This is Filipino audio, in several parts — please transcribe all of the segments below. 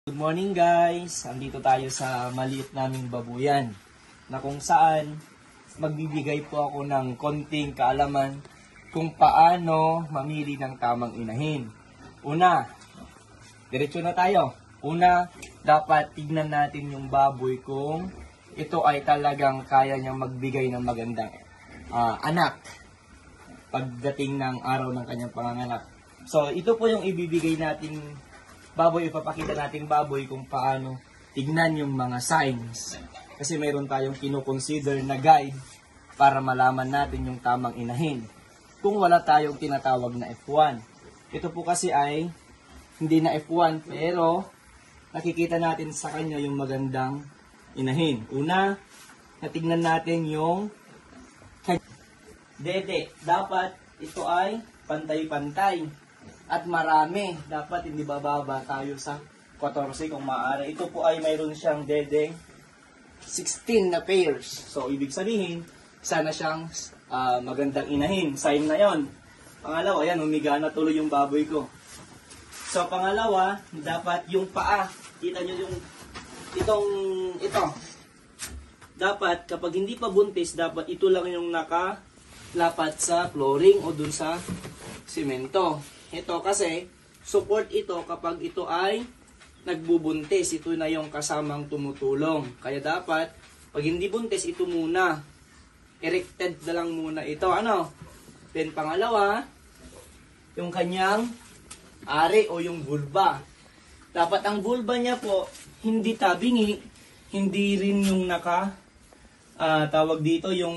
Good morning guys! Andito tayo sa maliit naming babuyan na kung saan magbibigay po ako ng konting kaalaman kung paano mamili ng tamang inahin. Una, diretso na tayo. Una, dapat tignan natin yung baboy kung ito ay talagang kaya niyang magbigay ng magandang anak pagdating ng araw ng kanyang panganganak. So, ito po yung ibibigay natin baboy, ipapakita natin baboy kung paano tignan yung mga signs. Kasi mayroon tayong kino-consider na guide para malaman natin yung tamang inahin. Kung wala tayong tinatawag na F1. Ito po kasi ay hindi na F1 pero nakikita natin sa kanya yung magandang inahin. Una, natignan natin yung dede. Dapat ito ay pantay-pantay. At marami, dapat hindi bababa tayo sa 14 kung maaari. Ito po ay mayroon siyang dedeng 16 na pairs. So, ibig sabihin, sana siyang magandang inahin. Sign na yon. Pangalawa, yan, humiga na tuloy yung baboy ko. So, pangalawa, dapat yung paa. Kita nyo yung, ito. Dapat, kapag hindi pa buntis, dapat ito lang yung nakalapat sa flooring o dun sa simento. Ito kasi, support ito kapag ito ay nagbubuntis. Ito na yung kasamang tumutulong. Kaya dapat, pag hindi buntis, ito muna. Erected na lang muna ito. Then pangalawa, yung kanyang ari o yung vulva. Dapat ang vulva niya po, hindi tabingi, hindi rin yung tawag dito yung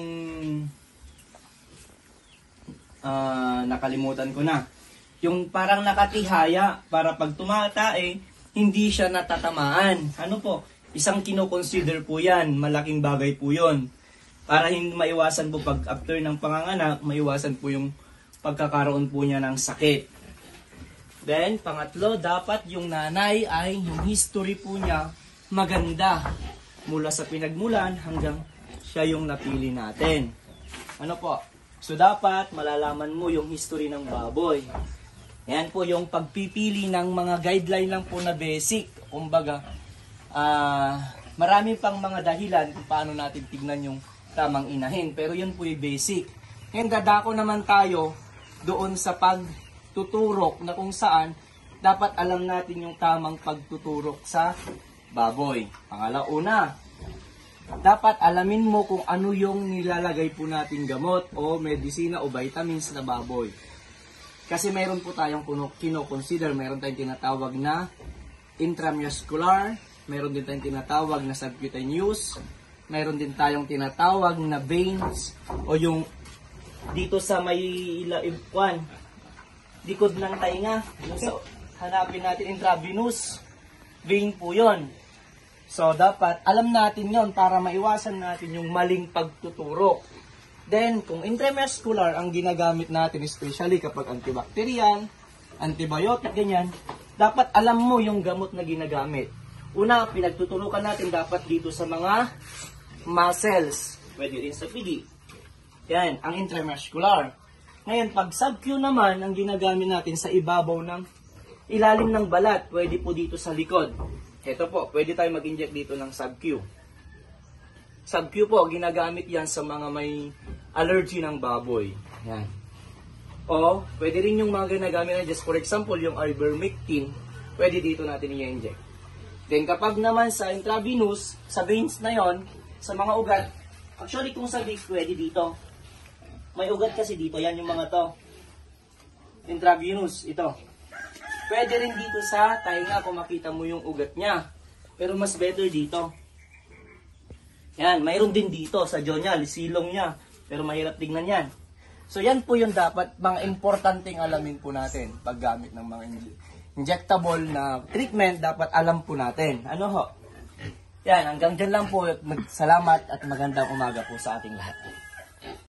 nakalimutan ko na. Yung parang nakatihaya para pag tumatae, hindi siya natatamaan. Isang kino-consider po yan. Malaking bagay po yun. Para hindi maiwasan po pag after ng panganganak, maiwasan po yung pagkakaroon po niya ng sakit. Then, pangatlo, dapat yung nanay ay yung history po niya maganda. Mula sa pinagmulan hanggang siya yung napili natin. So, dapat malalaman mo yung history ng baboy. Yan po yung pagpipili ng mga guideline lang po na basic. Kumbaga, marami pang mga dahilan kung paano natin tignan yung tamang inahin. Pero yun po yung basic. Ngayon, dadako naman tayo doon sa pagtuturok na kung saan dapat alam natin yung tamang pagtuturok sa baboy. Pangalauna, dapat alamin mo kung ano yung nilalagay po natin gamot o medisina o vitamins na baboy. Kasi mayroon po tayong kino-consider, mayroon tayong tinatawag na intramuscular, mayroon din tayong tinatawag na subcutaneous, mayroon din tayong tinatawag na veins, o yung dito sa may likod ng tainga. So, hanapin natin intravenous vein po yon. So, dapat alam natin yon para maiwasan natin yung maling pagtuturok. Then, kung intramuscular ang ginagamit natin, especially kapag antibacterial, antibiotic, ganyan, dapat alam mo yung gamot na ginagamit. Una, pinagtuturukan natin dapat dito sa mga muscles. Pwede rin sa pigi. Yan, ang intramuscular. Ngayon, pag sub-Q naman, ang ginagamit natin sa ibabaw ng ilalim ng balat, pwede po dito sa likod. Ito po, pwede tayo mag-inject dito ng sub-Q. Sub-Q po, ginagamit yan sa mga may allergy ng baboy. Yan. O, pwede rin yung mga ginagamit na, just for example, yung ivermectin, pwede dito natin i-inject. Then, kapag naman sa intravenous, sa veins na yon, sa mga ugat, actually kung sa veins, pwede dito. May ugat kasi dito, yan yung mga to. Intravenous, ito. Pwede rin dito sa tainga kung makita mo yung ugat niya. Pero mas better dito. Yan, mayroon din dito sa jaw niya, silong niya. Pero mahirap tignan yan. So yan po yung dapat, mga importanteng alamin po natin paggamit ng mga injectable na treatment, dapat alam po natin. Yan, hanggang dyan lang po. Salamat at magandang umaga po sa ating lahat.